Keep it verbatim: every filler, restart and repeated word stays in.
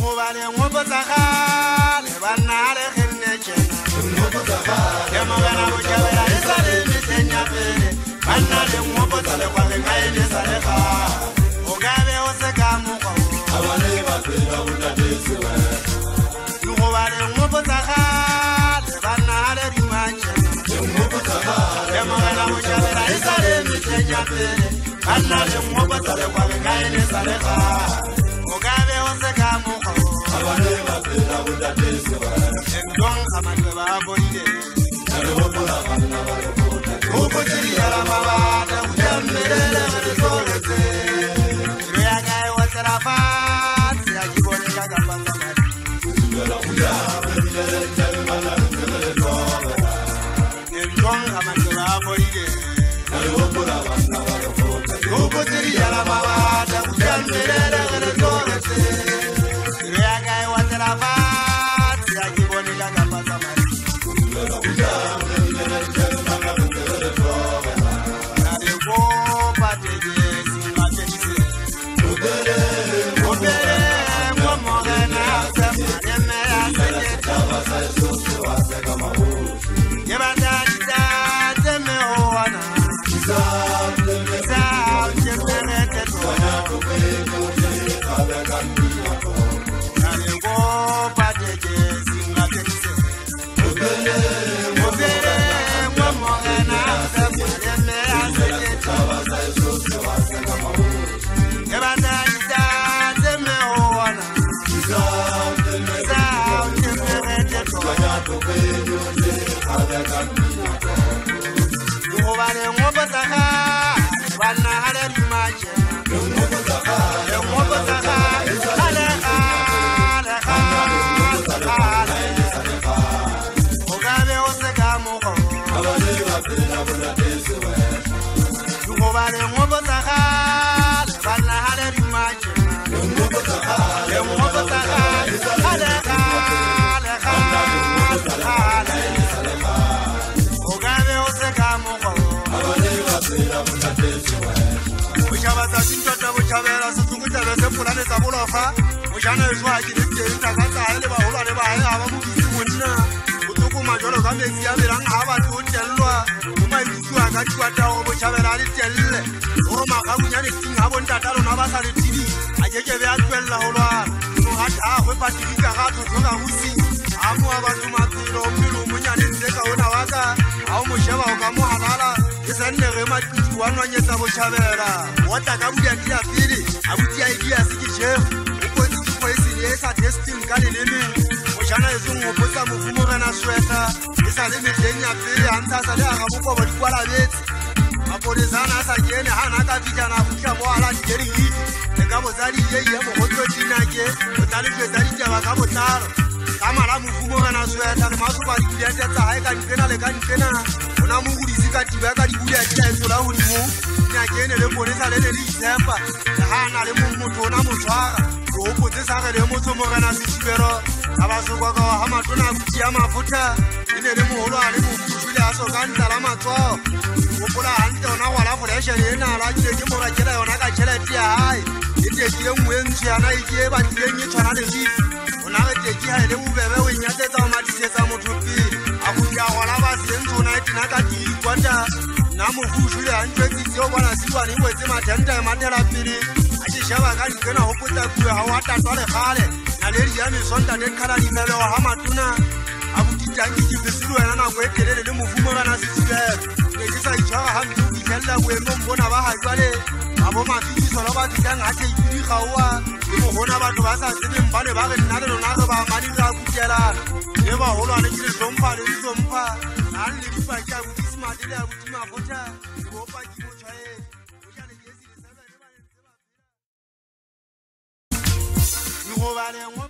Ngobane ngobotaka le bana le khenne tjena ngobotaka ya magana bo jabela le sale mitenya pele bana le ngobotsa le kwa le ngai le sale ga o gabe o se ka mo go abane ba phela o tatetse we ngobane ngobotaka le bana le dimanje ngobotaka ya magana bo jabela le sale mitenya pele bana le ngobotsa le kwa le ngai le sale ga o gabe o se ka mo go abane ba phela o tatetse we ndong amandwe ba boide le bobola bana ba le bote o botiri ya la baba ta ujamelele le solete re ya ga wa tsara fa ya ki bone ga ga ba ba la uja le le le bana le to ndong amandwe ba boide le bobola bana ba le bote o botiri ya la baba ta ujamelele le solete re ya ga wa tsara fa ya ki bone ga ga ba ba Ngobane ngobotaka bana hale dimaje ngobotaka ngobotaka hale hale hale ogabe oseka mogo abane ba phela bona tesewe ngobane ngobotaka bana hale dimaje ngobotaka ngobotaka hale hale hale ogabe oseka mogo abane ba phela bona tesewe Uchaba za sintota uchabera sutukuta bese fulane za bulofa Uchana yuzwa akidike intakata hele ba hula ne ba hele haba mukisi munna Utuku majolo kambe siyambiranga haba tutelwa Uma ibisu akati wata obo chabera litelle Oro makabunyani singa habo ntatalo nabasali tibi Ajeke be atwella holwa Nuhata ahwe patirika hatu toka husi Amu abatu matiro mbilu munyani nzeka unawaka Au musheba ukamu halala Isenne rema tuwano nyesa bochabera Wata kabuya kia pili Abutia idia siki chef Uko niki kwa isi yesa testing kani limi Moshana yezungu uposa mufumu gana sweta Isa limi tenya pili Anta sade akabuko badikuala beti Mapolizana asa jene hana kavija na fukia mwala jeri hiti Nekabo zari yeye mohoto jinake Utalifwe zari jawa kabo taro Kama la mufumu gana sweta Nemasu bari kuliante tahaika nipena leka nipena Una mungu rizika tibaka libuya kila esola unimu Nya jene le ponesa lene li sempa Hana le mungu tona muswara Ropo zesaka le moto mogana sisibero Abasu kwa kwa hama tona kutia mafuta Ine le muholo ale mufushule aso kanta la matwao Upula hante ona wala fulesha yena ala jile jimora jela yona kachela tia hai Ite jile mwenzi ana ikie batile nye chana le jifu Unake teji haile ubebe winyate za umatise za mutupi Akuja wala basi enzo na iti nakati kwata Namu fushule anjwezi sio wana siwa ni mwezi matenta ya matera pili Ajishaba kani kena hoputa kuwe hawata tole khale Na leri ya misonta nekara ni mele wa hama tuna Abukita njiji visiru ya nana kwe kelele ni mufumo gana sisiberu Nekisa ichara hamdu ikella kwe mbona baha kwale Abo mafiki soloba kitanga hate ikiri kawa Imo hona batu basa sini mbane bage nare no nare ba manira kujela Neba holo anekile zompa le zompa Nani likipa kia kutisima dile ya kutima kota Iwopa kimo chae Ngobane